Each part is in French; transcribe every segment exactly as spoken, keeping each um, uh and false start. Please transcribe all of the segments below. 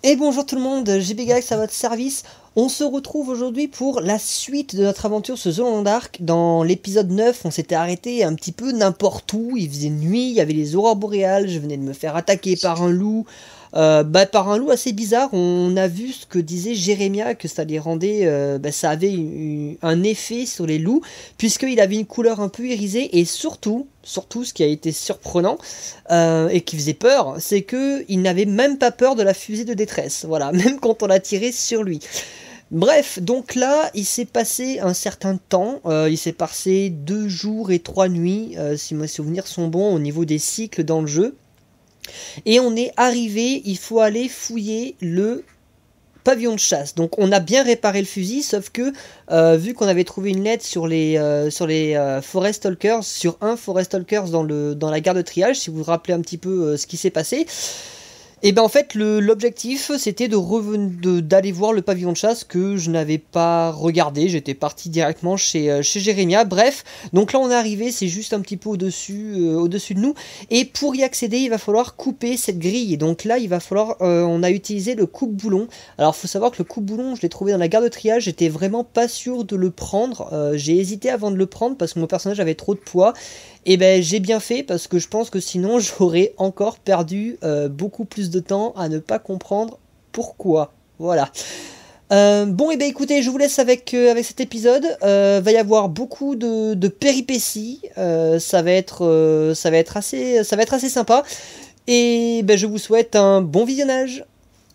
Et bonjour tout le monde, JBGalax à votre service. On se retrouve aujourd'hui pour la suite de notre aventure sur The Long Dark. Dans l'épisode neuf, on s'était arrêté un petit peu n'importe où, il faisait nuit, il y avait les aurores boréales, je venais de me faire attaquer par un loup. Euh, bah, par un loup assez bizarre. On a vu ce que disait Jérémia, que ça les rendait, euh, bah, ça avait eu un effet sur les loups, puisqu'il avait une couleur un peu irisée, et surtout, surtout ce qui a été surprenant, euh, et qui faisait peur, c'est que il n'avait même pas peur de la fusée de détresse, voilà, même quand on l'a tiré sur lui. Bref, donc là, il s'est passé un certain temps, euh, il s'est passé deux jours et trois nuits, euh, si mes souvenirs sont bons, au niveau des cycles dans le jeu. Et on est arrivé, il faut aller fouiller le pavillon de chasse. Donc on a bien réparé le fusil, sauf que euh, vu qu'on avait trouvé une lettre sur les, euh, sur les euh, Forest Talkers, sur un Forest Talkers dans, le, dans la gare de triage, si vous vous rappelez un petit peu euh, ce qui s'est passé, et ben en fait l'objectif c'était de de, d'aller voir le pavillon de chasse que je n'avais pas regardé, j'étais parti directement chez, chez Jérémia. Bref, donc là on est arrivé, c'est juste un petit peu au-dessus euh, au-dessus de nous, et pour y accéder il va falloir couper cette grille. Donc là il va falloir, euh, on a utilisé le coupe-boulon. Alors faut savoir que le coupe-boulon je l'ai trouvé dans la gare de triage, j'étais vraiment pas sûr de le prendre, euh, j'ai hésité avant de le prendre parce que mon personnage avait trop de poids. Et ben j'ai bien fait parce que je pense que sinon j'aurais encore perdu euh, beaucoup plus de temps à ne pas comprendre pourquoi. Voilà. Euh, bon et ben écoutez, je vous laisse avec, euh, avec cet épisode. Euh, va y avoir beaucoup de, de péripéties. Euh, ça va être euh, ça va être assez ça va être assez sympa. Et ben je vous souhaite un bon visionnage.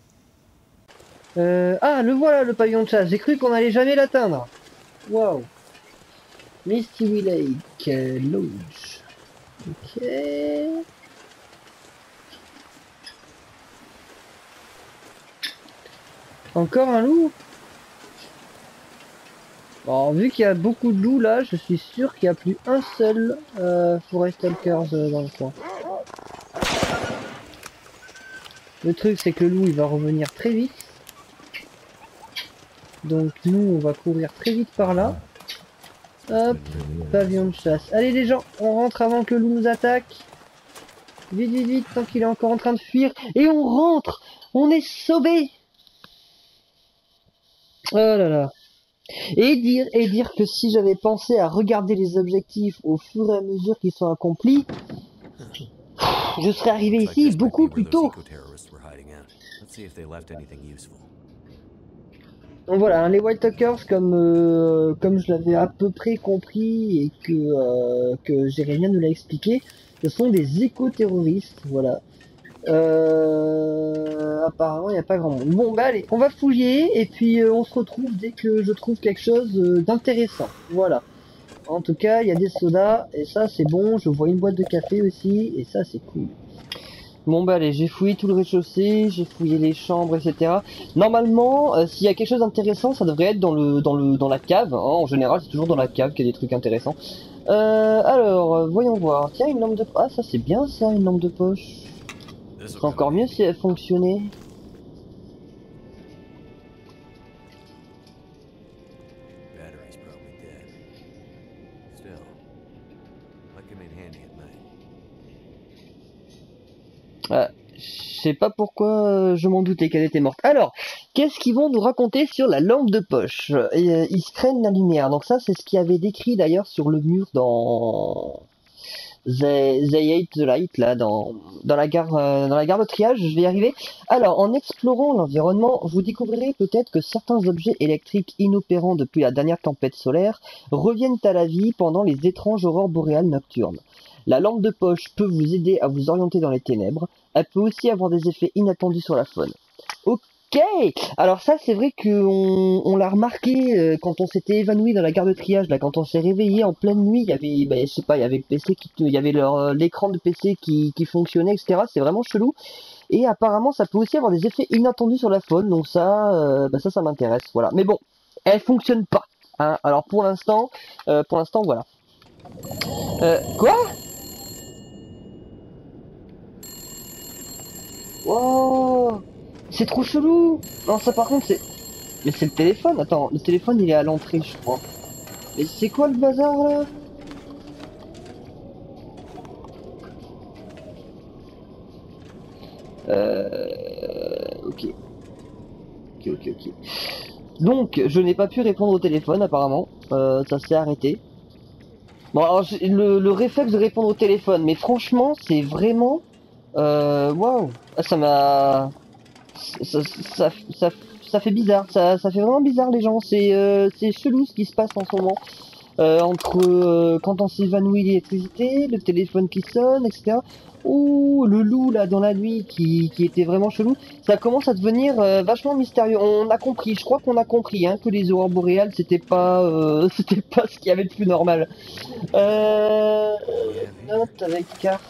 Euh, ah le voilà le pavillon de chasse. J'ai cru qu'on allait jamais l'atteindre. Waouh. Misty Lake euh, Lodge. Ok. Encore un loup. Bon, vu qu'il y a beaucoup de loups là, je suis sûr qu'il n'y a plus un seul euh, Forest Talkers euh, dans le coin. Le truc c'est que le loup il va revenir très vite. Donc nous on va courir très vite par là. Hop, pavillon de chasse. Allez les gens, on rentre avant que le loup nous attaque. Vite, vite, vite, tant qu'il est encore en train de fuir. Et on rentre. On est sauvés. Oh là là. Et dire, et dire que si j'avais pensé à regarder les objectifs au fur et à mesure qu'ils sont accomplis, je serais arrivé ici beaucoup plus tôt. Donc voilà, hein, les White Talkers, comme euh, comme je l'avais à peu près compris et que euh, que Jérémia nous l'a expliqué, ce sont des éco-terroristes, voilà. Euh, apparemment il n'y a pas grand monde. Bon bah allez, on va fouiller et puis euh, on se retrouve dès que je trouve quelque chose euh, d'intéressant. Voilà. En tout cas, il y a des sodas et ça c'est bon. Je vois une boîte de café aussi et ça c'est cool. Bon bah allez, j'ai fouillé tout le rez-de-chaussée, j'ai fouillé les chambres, et cetera. Normalement, euh, s'il y a quelque chose d'intéressant, ça devrait être dans le dans le dans la cave. Hein. En général, c'est toujours dans la cave qu'il y a des trucs intéressants. Euh, alors, euh, voyons voir. Tiens, une lampe de ah ça c'est bien ça, une lampe de poche. C'est encore mieux si elle fonctionnait. Ah, je sais pas pourquoi je m'en doutais qu'elle était morte. Alors, qu'est-ce qu'ils vont nous raconter sur la lampe de poche? euh, Ils se craignent la lumière. Donc ça, c'est ce qu'il y avait décrit d'ailleurs sur le mur dans They, they Hate the Light, là, dans, dans, la gare, euh, dans la gare de triage, je vais y arriver. Alors, en explorant l'environnement, vous découvrirez peut-être que certains objets électriques inopérants depuis la dernière tempête solaire reviennent à la vie pendant les étranges aurores boréales nocturnes. La lampe de poche peut vous aider à vous orienter dans les ténèbres. Elle peut aussi avoir des effets inattendus sur la faune. Ok. Alors ça c'est vrai qu'on on l'a remarqué euh, quand on s'était évanoui dans la gare de triage, là quand on s'est réveillé en pleine nuit, il y avait, bah, je sais pas, il y avait le P C qui, il y avait leur, euh, l'écran de P C qui, qui fonctionnait, et cetera. C'est vraiment chelou. Et apparemment ça peut aussi avoir des effets inattendus sur la faune, donc ça, euh, bah, ça, ça m'intéresse, voilà. Mais bon, elle fonctionne pas. Hein. Alors pour l'instant, euh, pour l'instant voilà. Euh, quoi? Wow, c'est trop chelou. Non, ça par contre c'est... Mais c'est le téléphone. Attends, le téléphone il est à l'entrée je crois. Mais c'est quoi le bazar là? Euh... Ok. Ok, ok, ok. Donc, je n'ai pas pu répondre au téléphone apparemment. Euh, ça s'est arrêté. Bon, alors le, le réflexe de répondre au téléphone, mais franchement, c'est vraiment... Euh, waouh, ah, ça m'a... Ça, ça, ça, ça fait bizarre, ça, ça fait vraiment bizarre les gens, c'est euh, c'est chelou ce qui se passe en ce moment. Euh, entre euh, quand on s'évanouit l'électricité, le téléphone qui sonne, et cetera. Ouh, le loup là dans la nuit qui, qui était vraiment chelou, ça commence à devenir euh, vachement mystérieux. On a compris, je crois qu'on a compris hein, que les aurores boréales c'était pas euh, c'était pas ce qu'il y avait de plus normal. Euh, note avec carte.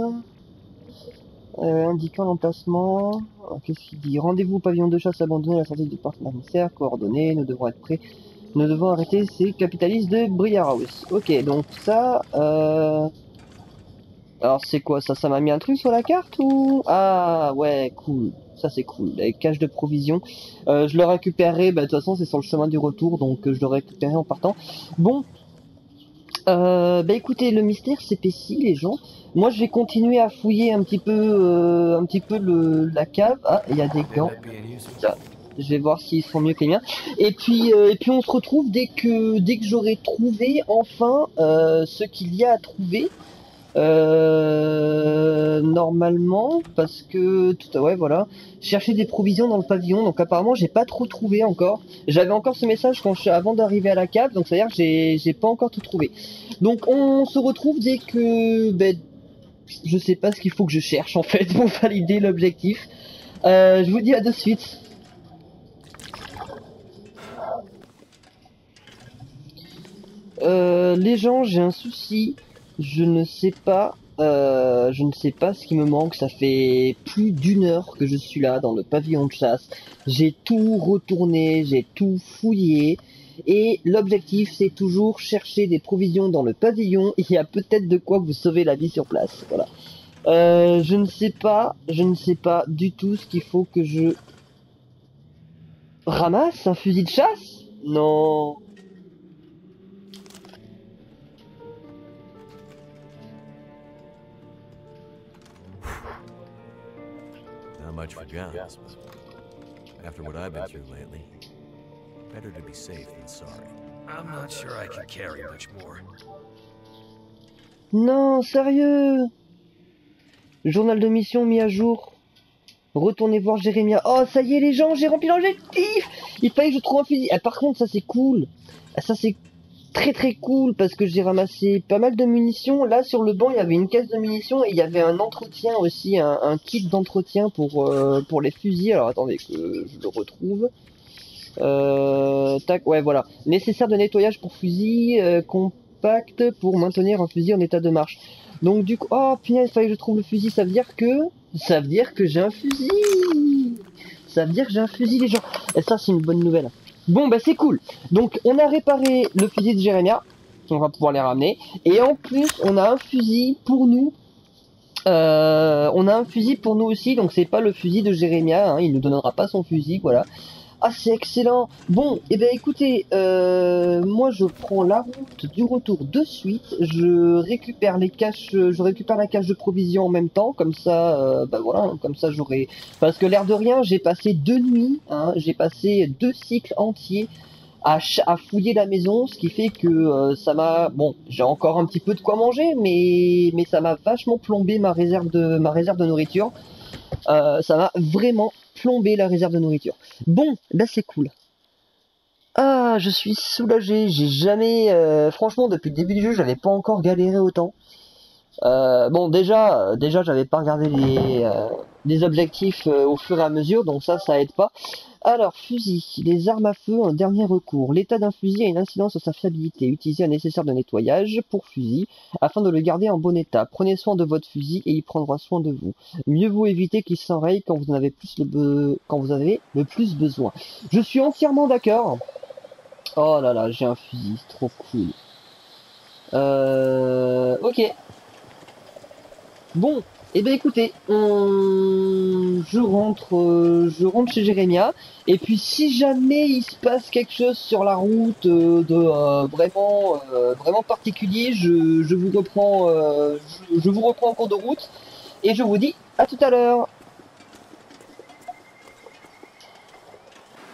Euh, indiquant l'emplacement. Qu'est-ce qu'il dit? Rendez-vous au pavillon de chasse abandonné à la sortie du parc Mammifère. Coordonnées. Nous devons être prêts. Nous devons arrêter ces capitalistes de Briar House. Ok, donc ça. Euh... Alors c'est quoi ça? Ça m'a mis un truc sur la carte ou? Ah ouais, cool. Ça c'est cool. Les caches de provisions. Euh, je le récupérerai. Bah de toute façon c'est sur le chemin du retour, donc euh, je le récupérerai en partant. Bon. Euh, bah écoutez, le mystère s'épaissit les gens. Moi je vais continuer à fouiller un petit peu euh, un petit peu le la cave. Ah, il y a des gants. Tiens, je vais voir s'ils sont mieux que les miens. Et puis euh, et puis on se retrouve dès que dès que j'aurai trouvé enfin euh, ce qu'il y a à trouver. Euh, normalement, parce que tout à ouais voilà, chercher des provisions dans le pavillon. Donc apparemment j'ai pas trop trouvé encore. J'avais encore ce message quand je, avant d'arriver à la cave, donc c'est à dire que j'ai j'ai pas encore tout trouvé. Donc on se retrouve dès que ben, je sais pas ce qu'il faut que je cherche en fait pour valider l'objectif. Euh, je vous dis à de suite. Euh, les gens, j'ai un souci. Je ne sais pas, euh, je ne sais pas ce qui me manque. Ça fait plus d'une heure que je suis là dans le pavillon de chasse. J'ai tout retourné, j'ai tout fouillé. Et l'objectif, c'est toujours chercher des provisions dans le pavillon. Il y a peut-être de quoi vous sauver la vie sur place. Voilà. Euh, je ne sais pas, je ne sais pas du tout ce qu'il faut que je ramasse. Un fusil de chasse? Non. Not much for Johns, but after what I've been through lately, better to be safe than sorry. I'm not sure I can carry much more. Non, sérieux. Journal de mission mis à jour. Retournez voir Jérémia. Oh, ça y est les gens, j'ai rempli l'objectif. Il fallait que je trouve un fusil. Ah, par contre, ça c'est cool. Ça c'est très très cool parce que j'ai ramassé pas mal de munitions. Là sur le banc, il y avait une caisse de munitions et il y avait un entretien aussi, un, un kit d'entretien pour euh, pour les fusils. Alors attendez que je le retrouve. Euh, tac, ouais voilà. Nécessaire de nettoyage pour fusil, euh, compact pour maintenir un fusil en état de marche. Donc du coup, oh punaise, il fallait que je trouve le fusil. Ça veut dire que, ça veut dire que j'ai un fusil. Ça veut dire que j'ai un fusil les gens. Et ça c'est une bonne nouvelle. Bon bah c'est cool. Donc on a réparé le fusil de Jérémia. On va pouvoir les ramener. Et en plus on a un fusil pour nous. Euh, on a un fusil pour nous aussi. Donc c'est pas le fusil de Jérémia. Hein, il ne donnera pas son fusil. Voilà. Ah c'est excellent. Bon, et eh ben écoutez, euh, moi je prends la route du retour de suite. Je récupère les caches, je récupère la cache de provisions en même temps, comme ça, euh, bah voilà, comme ça j'aurai. Parce que l'air de rien, j'ai passé deux nuits, hein, j'ai passé deux cycles entiers à, à fouiller la maison, ce qui fait que euh, ça m'a, bon, j'ai encore un petit peu de quoi manger, mais mais ça m'a vachement plombé ma réserve de ma réserve de nourriture. Euh, ça m'a vraiment plomber la réserve de nourriture. Bon, là c'est cool. Ah, je suis soulagé. J'ai jamais, euh, franchement, depuis le début du jeu, j'avais pas encore galéré autant. Euh, bon, déjà, euh, déjà, j'avais pas regardé les, euh, les objectifs euh, au fur et à mesure, donc ça, ça aide pas. Alors, fusil, les armes à feu en dernier recours. L'état d'un fusil a une incidence sur sa fiabilité. Utilisez un nécessaire de nettoyage pour fusil afin de le garder en bon état. Prenez soin de votre fusil et il prendra soin de vous. Mieux vaut éviter qu'il s'enraye quand vous en avez plus le be... quand vous avez le plus besoin. Je suis entièrement d'accord. Oh là là, j'ai un fusil, c'est trop cool. Euh, ok. Bon, et eh ben écoutez, on... je rentre, euh, je rentre chez Jérémia. Et puis si jamais il se passe quelque chose sur la route euh, de euh, vraiment, euh, vraiment particulier, je, je vous reprends, euh, je, je vous reprends en cours de route. Et je vous dis à tout à l'heure.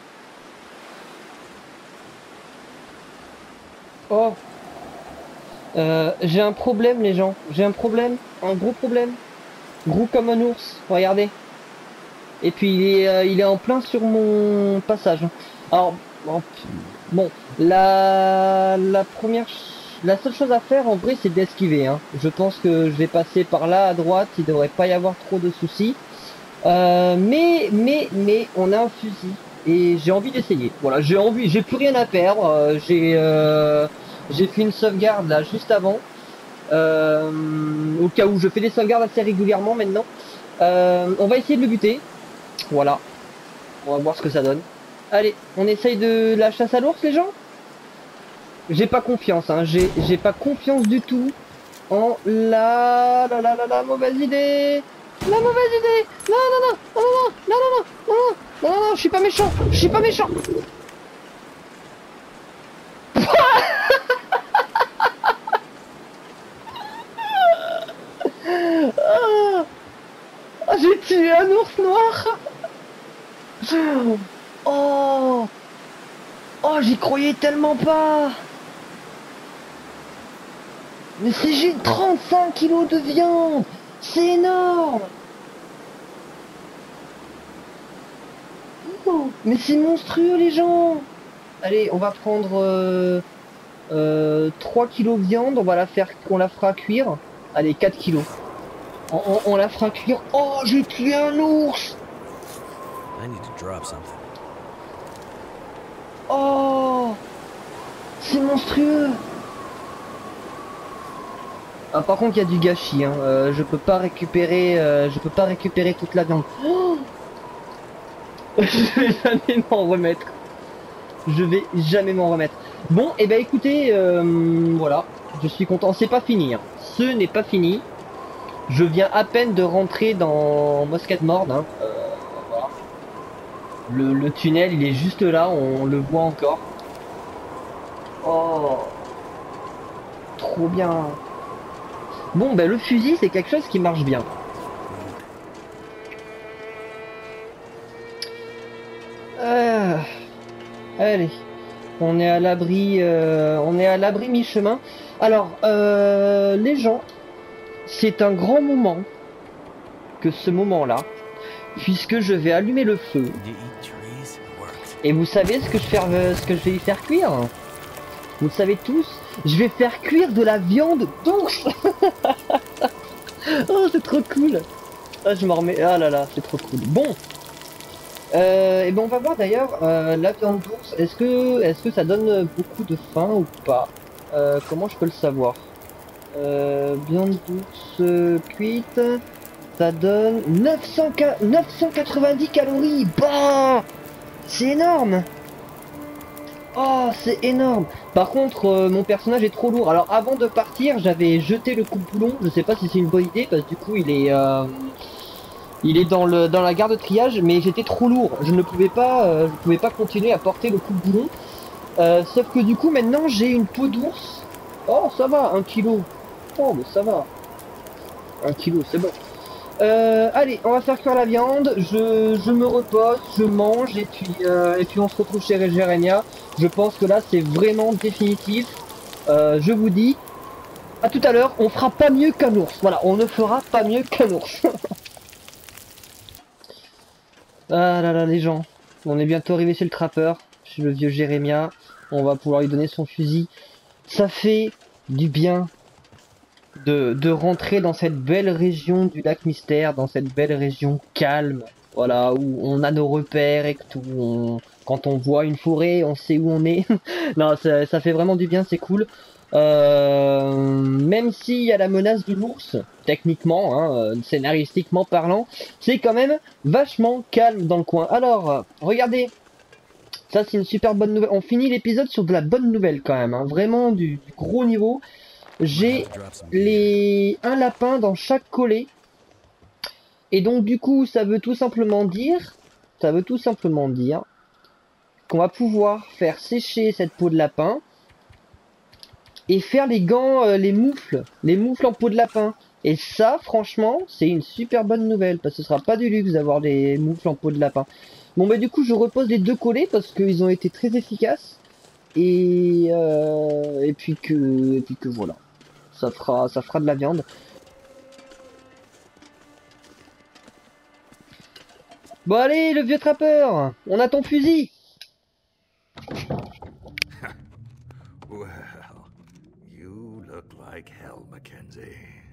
Euh, j'ai un problème les gens, j'ai un problème, un gros problème. Gros comme un ours, regardez. Et puis il est, euh, il est en plein sur mon passage. Alors, bon, bon, la, la première, ch- la seule chose à faire en vrai c'est d'esquiver. Hein. Je pense que je vais passer par là à droite, il devrait pas y avoir trop de soucis. Euh, mais, mais, mais, on a un fusil et j'ai envie d'essayer. Voilà, j'ai envie, j'ai plus rien à perdre. Euh, j'ai, euh, j'ai fait une sauvegarde là juste avant, euh, au cas où je fais des sauvegardes assez régulièrement maintenant. Euh, on va essayer de le buter. Voilà, on va voir ce que ça donne. Allez, on essaye de la chasse à l'ours les gens. J'ai pas confiance, hein. J'ai, j'ai pas confiance du tout en la, la, la, la, la mauvaise idée. La mauvaise idée. Non, non, non, non, non, non, non, non, non, non, non, non, je suis pas méchant, je suis pas méchant. Ah, ah, j'ai tué un ours noir. Oh, oh, j'y croyais tellement pas. Mais c'est juste trente-cinq kilos de viande. C'est énorme. Oh, mais c'est monstrueux les gens. Allez, on va prendre euh, euh, trois kilos de viande, on va la faire, on la fera cuire. Allez, quatre kilos. On, on, on la fera cuire. Oh, j'ai tué un ours. I need to drop something. Oh, c'est monstrueux. Ah, par contre, il y a du gâchis. Hein. Euh, je peux pas récupérer, euh, je peux pas récupérer toute la viande. Oh, je vais jamais m'en remettre. Je vais jamais m'en remettre. Bon, et eh ben écoutez, euh, voilà, je suis content. C'est pas fini. Hein. Ce n'est pas fini. Je viens à peine de rentrer dans Musket Mord. Hein. Euh, voilà. le, le tunnel, il est juste là, on le voit encore. Oh, trop bien. Bon, ben le fusil, c'est quelque chose qui marche bien. Euh, allez, on est à l'abri, euh, on est à l'abri mi-chemin. Alors, euh, les gens, c'est un grand moment que ce moment-là, puisque je vais allumer le feu. Et vous savez ce que je, faire, ce que je vais y faire cuire? Vous le savez tous, je vais faire cuire de la viande d'ours. Oh, c'est trop cool. Ah, je m'en remets. Ah là là, c'est trop cool. Bon. Euh, et ben on va voir d'ailleurs euh, la viande d'ours. Est-ce que, est-ce que ça donne beaucoup de faim ou pas? euh, Comment je peux le savoir? euh, Viande d'ours euh, cuite, ça donne neuf cents, neuf cent quatre-vingt-dix calories. Bah, c'est énorme. Oh, c'est énorme. Par contre, euh, mon personnage est trop lourd. Alors, avant de partir, j'avais jeté le coupe-boulon. Je sais pas si c'est une bonne idée parce que du coup, il est, euh, il est dans le dans la gare de triage. Mais j'étais trop lourd. Je ne pouvais pas, euh, je pouvais pas continuer à porter le coupe-boulon. Euh, sauf que du coup, maintenant, j'ai une peau d'ours. Oh, ça va, un kilo. Oh, mais ça va. Un kilo, c'est bon. Euh, allez, on va faire cuire la viande, je, je me repose, je mange et puis, euh, et puis on se retrouve chez Jérémia. Je pense que là c'est vraiment définitif. Euh, je vous dis, à tout à l'heure, on fera pas mieux qu'un ours. Voilà, on ne fera pas mieux qu'un ours. Ah là là les gens, on est bientôt arrivé chez le trappeur, chez le vieux Jérémia. On va pouvoir lui donner son fusil. Ça fait du bien. De, de rentrer dans cette belle région du lac Mystère, dans cette belle région calme, voilà, où on a nos repères et que tout, on, quand on voit une forêt, on sait où on est. Non, ça, ça fait vraiment du bien, c'est cool. Euh, même s'il y a la menace de l'ours, techniquement, hein, scénaristiquement parlant, c'est quand même vachement calme dans le coin. Alors, regardez, ça c'est une super bonne nouvelle. On finit l'épisode sur de la bonne nouvelle quand même, hein, vraiment du, du gros niveau. J'ai les un lapin dans chaque collet. Et donc du coup, ça veut tout simplement dire, ça veut tout simplement dire qu'on va pouvoir faire sécher cette peau de lapin et faire les gants, euh, les moufles, les moufles en peau de lapin. Et ça, franchement, c'est une super bonne nouvelle parce que ce sera pas du luxe d'avoir les moufles en peau de lapin. Bon bah du coup, je repose les deux collets parce qu'ils ont été très efficaces et euh, et puis que et puis que voilà. ça fera, ça fera de la viande. Bon allez, le vieux trappeur, on a ton fusil. Well, you look like hell, Mackenzie.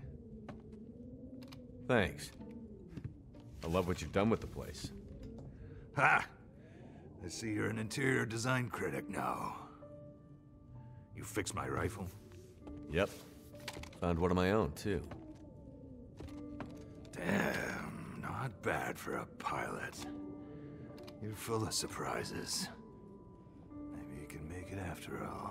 Thanks. I love what you've done with the place. Ha! I see you're an interior design critic now. You fixed my rifle? Yep. Found one of my own, too. Damn, not bad for a pilot. You're full of surprises. Maybe you can make it after all.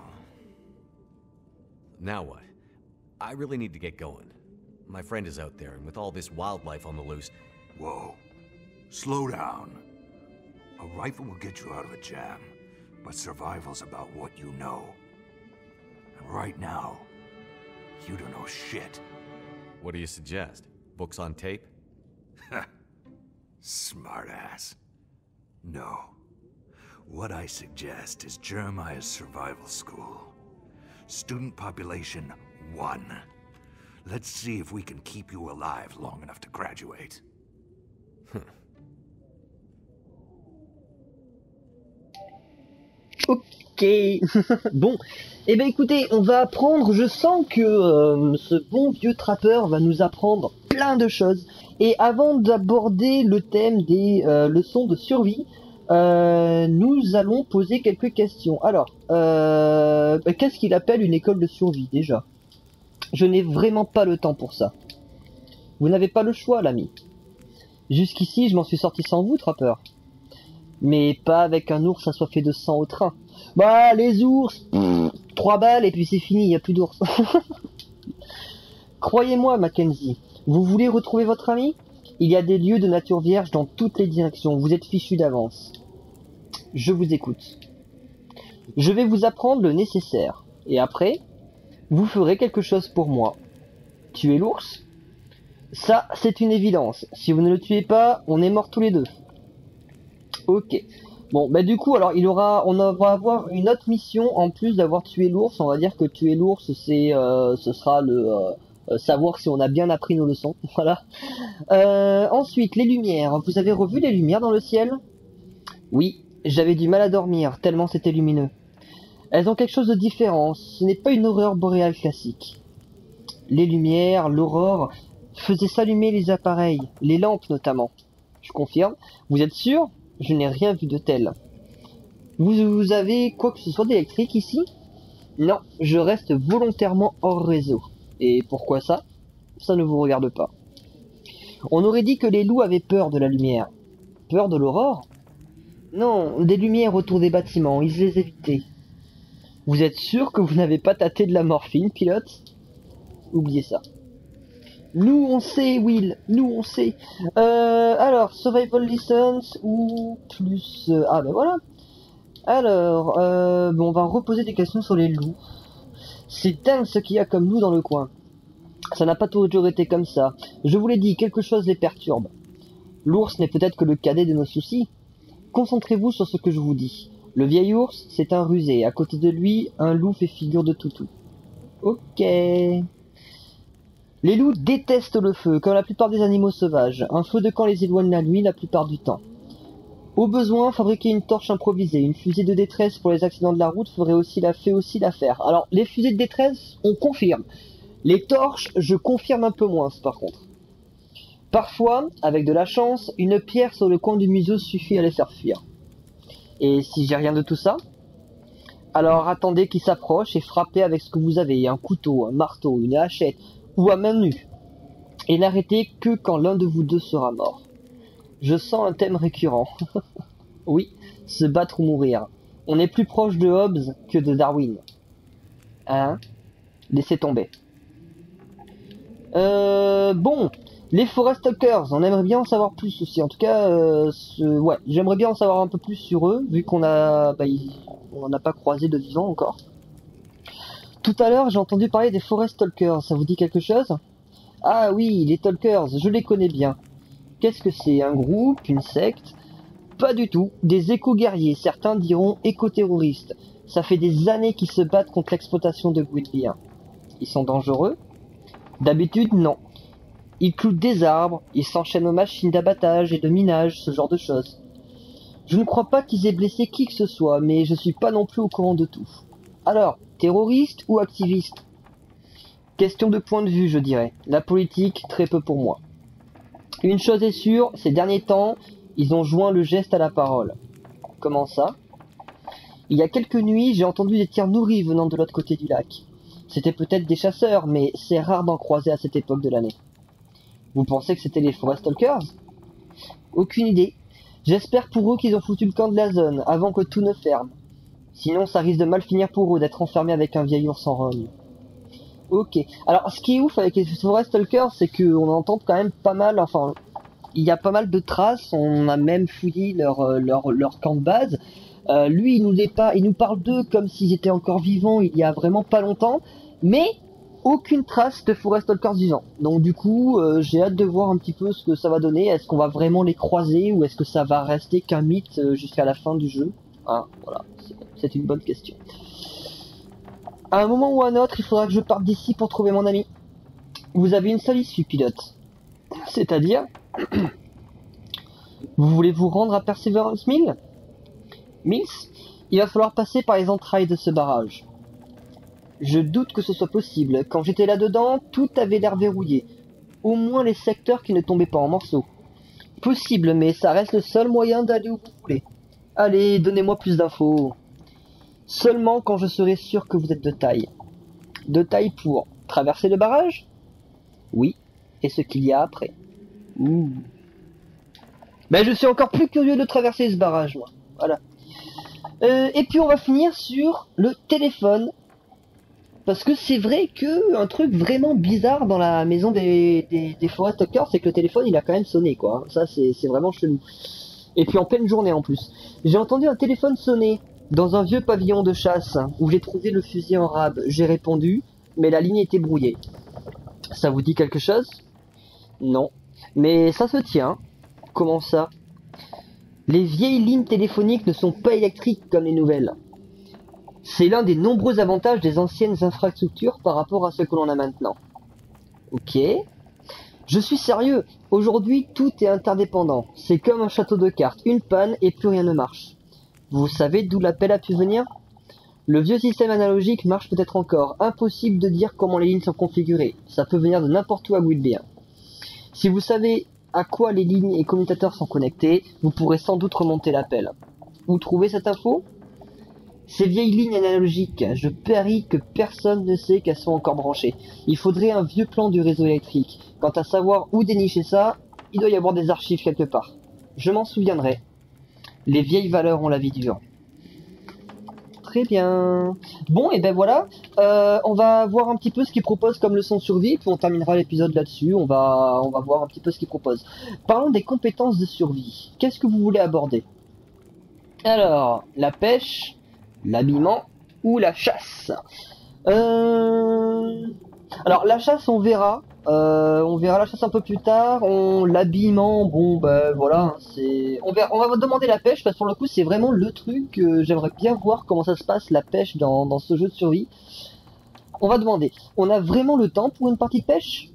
Now what? I really need to get going. My friend is out there, and with all this wildlife on the loose... Whoa. Slow down. A rifle will get you out of a jam, but survival's about what you know. And right now, you don't know shit. What do you suggest? Books on tape? Smartass. No. What I suggest is Jeremiah's Survival School. Student population one. Let's see if we can keep you alive long enough to graduate. Ok. Bon. Eh ben écoutez, on va apprendre, je sens que euh, ce bon vieux trappeur va nous apprendre plein de choses. Et avant d'aborder le thème des euh, leçons de survie, euh, nous allons poser quelques questions. Alors, euh, qu'est-ce qu'il appelle une école de survie déjà? Je n'ai vraiment pas le temps pour ça. Vous n'avez pas le choix, l'ami. Jusqu'ici, je m'en suis sorti sans vous, trappeur. Mais pas avec un ours assoiffé de sang au train. Bah, les ours, pff, trois balles et puis c'est fini, il n'y a plus d'ours. Croyez-moi, Mackenzie, vous voulez retrouver votre ami? Il y a des lieux de nature vierge dans toutes les directions, vous êtes fichu d'avance. Je vous écoute. Je vais vous apprendre le nécessaire, et après, vous ferez quelque chose pour moi. Tuer l'ours? Ça, c'est une évidence. Si vous ne le tuez pas, on est morts tous les deux. Ok. Bon, bah du coup, alors il aura, on va avoir une autre mission en plus d'avoir tué l'ours. On va dire que tuer l'ours, c'est, euh, ce sera le euh, savoir si on a bien appris nos leçons. Voilà. Euh, ensuite, les lumières. Vous avez revu les lumières dans le ciel? Oui, j'avais du mal à dormir tellement c'était lumineux. Elles ont quelque chose de différent. Ce n'est pas une aurore boréale classique. Les lumières, l'aurore faisaient s'allumer les appareils, les lampes notamment. Je confirme. Vous êtes sûr? Je n'ai rien vu de tel. Vous, vous avez quoi que ce soit d'électrique ici? Non, je reste volontairement hors réseau. Et pourquoi ça? Ça ne vous regarde pas. On aurait dit que les loups avaient peur de la lumière. Peur de l'aurore? Non, des lumières autour des bâtiments, ils les évitaient. Vous êtes sûr que vous n'avez pas tâté de la morphine, pilote? Oubliez ça. Nous on sait, Will, nous on sait. Euh, alors, survival distance ou plus... Euh, ah ben voilà. Alors, euh, bon, on va reposer des questions sur les loups. C'est dingue ce qu'il y a comme loup dans le coin. Ça n'a pas toujours été comme ça. Je vous l'ai dit, quelque chose les perturbe. L'ours n'est peut-être que le cadet de nos soucis. Concentrez-vous sur ce que je vous dis. Le vieil ours, c'est un rusé. À côté de lui, un loup fait figure de toutou. Ok... Les loups détestent le feu, comme la plupart des animaux sauvages. Un feu de camp les éloigne la nuit la plupart du temps. Au besoin, fabriquer une torche improvisée, une fusée de détresse pour les accidents de la route ferait aussi la, fait aussi l'affaire. Alors, les fusées de détresse, on confirme. Les torches, je confirme un peu moins, par contre. Parfois, avec de la chance, une pierre sur le coin du museau suffit à les faire fuir. Et si j'ai rien de tout ça, alors attendez qu'ils s'approchent et frappez avec ce que vous avez, un couteau, un marteau, une hachette, ou à main nue, et n'arrêtez que quand l'un de vous deux sera mort. Je sens un thème récurrent. Oui, se battre ou mourir. On est plus proche de Hobbes que de Darwin. Hein? Laissez tomber. Euh, bon, les Forest Stalkers, on aimerait bien en savoir plus aussi. En tout cas, euh, ce... ouais, j'aimerais bien en savoir un peu plus sur eux, vu qu'on a, bah, on n'a pas croisé de vivant encore. Tout à l'heure, j'ai entendu parler des Forest Stalkers, ça vous dit quelque chose? Ah oui, les Stalkers, je les connais bien. Qu'est-ce que c'est? Un groupe? Une secte? Pas du tout, des éco-guerriers, certains diront éco-terroristes. Ça fait des années qu'ils se battent contre l'exploitation de Guilbert. Ils sont dangereux? D'habitude, non. Ils clouent des arbres, ils s'enchaînent aux machines d'abattage et de minage, ce genre de choses. Je ne crois pas qu'ils aient blessé qui que ce soit, mais je suis pas non plus au courant de tout. Alors, terroriste ou activiste? Question de point de vue, je dirais. La politique, très peu pour moi. Une chose est sûre, ces derniers temps, ils ont joint le geste à la parole. Comment ça? Il y a quelques nuits, j'ai entendu des tirs nourris venant de l'autre côté du lac. C'était peut-être des chasseurs, mais c'est rare d'en croiser à cette époque de l'année. Vous pensez que c'était les Forest Stalkers? Aucune idée. J'espère pour eux qu'ils ont foutu le camp de la zone, avant que tout ne ferme. Sinon, ça risque de mal finir pour eux d'être enfermés avec un vieil ours en rogne. Ok. Alors, ce qui est ouf avec les Forest Stalkers, c'est qu'on entend quand même pas mal, enfin, il y a pas mal de traces, on a même fouillé leur, leur, leur camp de base. Euh, lui, il nous, est pas, il nous parle d'eux comme s'ils étaient encore vivants il y a vraiment pas longtemps, mais aucune trace de Forest Stalkers vivants. Donc du coup, euh, j'ai hâte de voir un petit peu ce que ça va donner. Est-ce qu'on va vraiment les croiser ou est-ce que ça va rester qu'un mythe euh, jusqu'à la fin du jeu? Ah, voilà, c'est une bonne question. À un moment ou à un autre, il faudra que je parte d'ici pour trouver mon ami. Vous avez une seule issue, pilote. C'est-à-dire, vous voulez vous rendre à Perseverance Mill? Mills, il va falloir passer par les entrailles de ce barrage. Je doute que ce soit possible. Quand j'étais là-dedans, tout avait l'air verrouillé. Au moins les secteurs qui ne tombaient pas en morceaux. Possible, mais ça reste le seul moyen d'aller où vous voulez. Allez, donnez-moi plus d'infos. Seulement quand je serai sûr que vous êtes de taille. De taille pour traverser le barrage? Oui. Et ce qu'il y a après? Ouh. Ben je suis encore plus curieux de traverser ce barrage, moi. Voilà. Euh, et puis on va finir sur le téléphone. Parce que c'est vrai que un truc vraiment bizarre dans la maison des, des, des Forest Stalkers, c'est que le téléphone il a quand même sonné, quoi. Ça c'est vraiment chelou. Et puis en pleine journée en plus. J'ai entendu un téléphone sonner dans un vieux pavillon de chasse où j'ai trouvé le fusil en rab. J'ai répondu, mais la ligne était brouillée. Ça vous dit quelque chose? Non. Mais ça se tient. Comment ça? Les vieilles lignes téléphoniques ne sont pas électriques comme les nouvelles. C'est l'un des nombreux avantages des anciennes infrastructures par rapport à ce que l'on a maintenant. Ok. Je suis sérieux. Aujourd'hui, tout est interdépendant. C'est comme un château de cartes. Une panne et plus rien ne marche. Vous savez d'où l'appel a pu venir? Le vieux système analogique marche peut-être encore. Impossible de dire comment les lignes sont configurées. Ça peut venir de n'importe où à Whitby. Si vous savez à quoi les lignes et commutateurs sont connectés, vous pourrez sans doute remonter l'appel. Où trouver cette info? Ces vieilles lignes analogiques, je parie que personne ne sait qu'elles sont encore branchées. Il faudrait un vieux plan du réseau électrique. Quant à savoir où dénicher ça, il doit y avoir des archives quelque part. Je m'en souviendrai. Les vieilles valeurs ont la vie dure. Très bien. Bon, et ben voilà. Euh, on va voir un petit peu ce qu'ils proposent comme leçon de survie, puis on terminera l'épisode là-dessus. On va, on va voir un petit peu ce qu'ils proposent. Parlons des compétences de survie. Qu'est-ce que vous voulez aborder? Alors, la pêche, l'habillement ou la chasse. Euh... Alors la chasse on verra, euh, on verra la chasse un peu plus tard. On l'habillement, bon ben voilà, c'est, on verra, on va demander la pêche parce que pour le coup c'est vraiment le truc que j'aimerais bien voir comment ça se passe la pêche dans dans ce jeu de survie. On va demander, on a vraiment le temps pour une partie de pêche?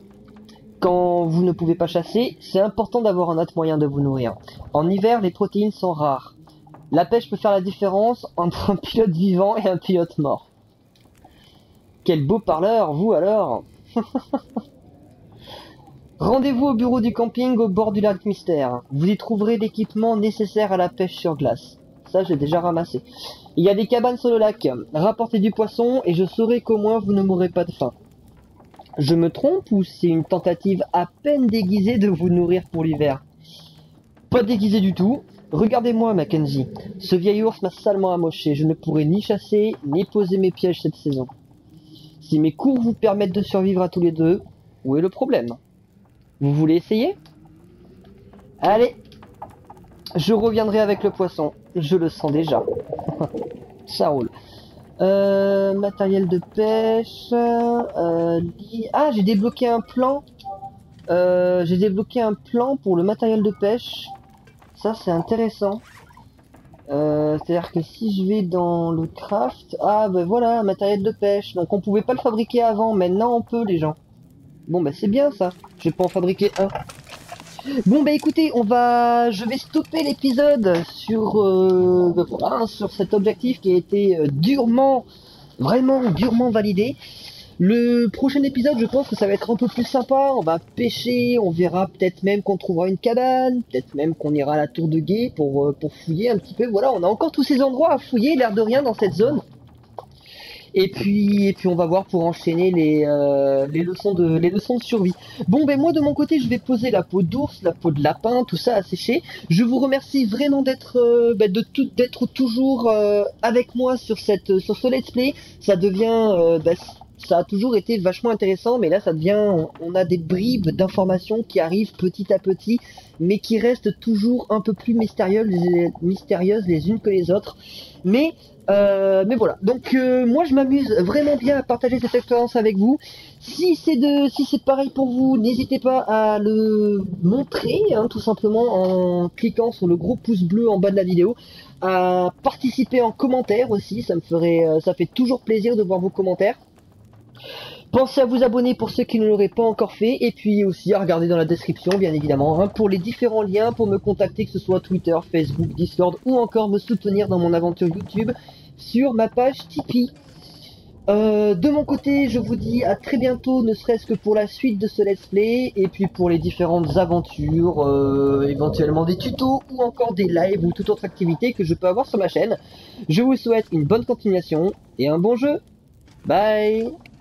Quand vous ne pouvez pas chasser, c'est important d'avoir un autre moyen de vous nourrir. En hiver, les protéines sont rares. La pêche peut faire la différence entre un pilote vivant et un pilote mort. Quel beau parleur, vous alors. Rendez-vous au bureau du camping au bord du lac Mystère. Vous y trouverez l'équipement nécessaire à la pêche sur glace. Ça, j'ai déjà ramassé. Il y a des cabanes sur le lac. Rapportez du poisson et je saurai qu'au moins vous ne mourrez pas de faim. Je me trompe ou c'est une tentative à peine déguisée de vous nourrir pour l'hiver? Pas déguisée du tout. Regardez-moi, Mackenzie. Ce vieil ours m'a salement amoché. Je ne pourrai ni chasser, ni poser mes pièges cette saison. Si mes cours vous permettent de survivre à tous les deux, où est le problème? Vous voulez essayer? Allez. Je reviendrai avec le poisson. Je le sens déjà. Ça roule. Euh, matériel de pêche. Euh, ah, j'ai débloqué un plan. Euh, j'ai débloqué un plan pour le matériel de pêche. Ça c'est intéressant. Euh, C'est-à-dire que si je vais dans le craft, ah ben voilà, matériel de pêche. Donc on pouvait pas le fabriquer avant, maintenant on peut les gens. Bon bah c'est bien ça, je vais pas en fabriquer un. Bon bah écoutez, on va, je vais stopper l'épisode sur, euh, voilà, sur cet objectif qui a été euh, durement, vraiment durement validé. Le prochain épisode, je pense que ça va être un peu plus sympa, on va pêcher, on verra peut-être même qu'on trouvera une cabane, peut-être même qu'on ira à la tour de guet pour, pour fouiller un petit peu, voilà, on a encore tous ces endroits à fouiller, l'air de rien dans cette zone. Et puis, et puis on va voir pour enchaîner les, euh, les, leçons de, les leçons de survie. Bon ben moi de mon côté je vais poser la peau d'ours, la peau de lapin, tout ça à sécher. Je vous remercie vraiment d'être euh, ben de tout, d'être toujours euh, avec moi sur, cette, sur ce let's play. Ça devient... Euh, ben, ça a toujours été vachement intéressant, mais là ça devient, on a des bribes d'informations qui arrivent petit à petit, mais qui restent toujours un peu plus mystérieuses, les, mystérieuses les unes que les autres. Mais euh, mais voilà. Donc euh, moi je m'amuse vraiment bien à partager cette expérience avec vous. Si c'est de, si c'est pareil pour vous, n'hésitez pas à le montrer, hein, tout simplement en cliquant sur le gros pouce bleu en bas de la vidéo. À participer en commentaire aussi, ça me ferait, ça fait toujours plaisir de voir vos commentaires. Pensez à vous abonner pour ceux qui ne l'auraient pas encore fait, et puis aussi à regarder dans la description bien évidemment hein, pour les différents liens pour me contacter, que ce soit Twitter, Facebook, Discord ou encore me soutenir dans mon aventure YouTube sur ma page Tipeee. Euh, de mon côté, je vous dis à très bientôt, ne serait-ce que pour la suite de ce let's play, et puis pour les différentes aventures, euh, éventuellement des tutos, ou encore des lives, ou toute autre activité que je peux avoir sur ma chaîne. Je vous souhaite une bonne continuation, et un bon jeu. Bye!